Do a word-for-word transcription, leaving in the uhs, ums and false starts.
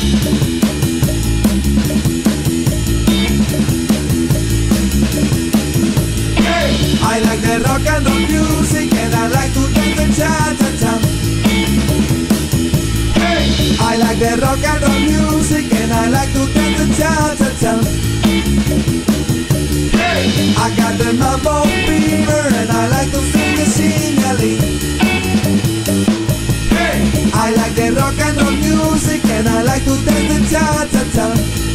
I like the rock and roll music and I like to dance the cha-cha-cha. I like the rock and roll music and I like to dance the cha-cha-cha. I got the mambo fever and I like to sing a sing-a-ling. I like the rock and roll music and I like to dance the cha-cha-cha.